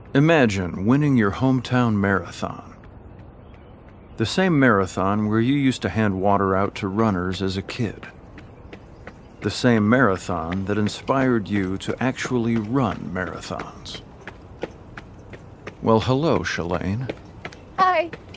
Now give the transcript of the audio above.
Imagine winning your hometown marathon. The same marathon where you used to hand water out to runners as a kid. The same marathon that inspired you to actually run marathons. Well, hello, Shalane. Hi.